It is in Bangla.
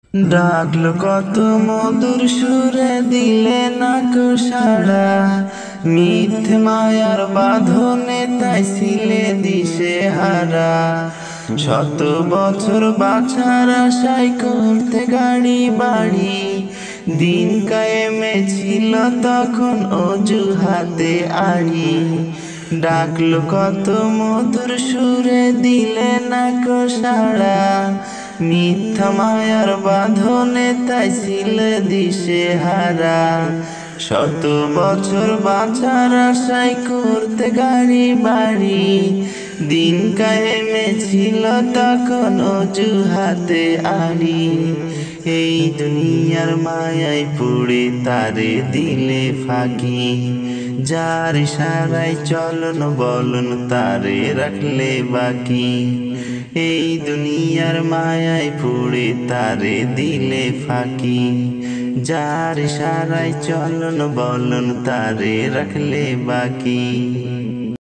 ডাকলো কত মধুর সুরে দিলে না কো সাড়া, মিথ্যে মায়ার বাঁধনে তাই ছিলে দিশে হারা। শত বছর বাছার আশায় করতে গাড়ি বাড়ি, দিন কায়েমে ছিল তখন অজুহাতে আড়ি। ডাকলো কত মধুর সুরে দিলে না কো সাড়া, মিথ্যা মায়ার বাঁধনে তাই ছিল দিশে হারা। শত বছর বাঁচার আশায় করতে গাড়ি বাড়ি, দিন কায়েমে ছিল তখন অজুহাতে আড়ি। এই দুনিয়ার মায়ায় পড়ে তারে দিলে ফাঁকি, যার ইশারায় চলন বলন তারে রাখলে বাকি। এই দুনিয়ার মায়ায় পড়ে তারে দিলে ফাঁকি, যার ইশারায় চলন বলন তারে রাখলে বাকি।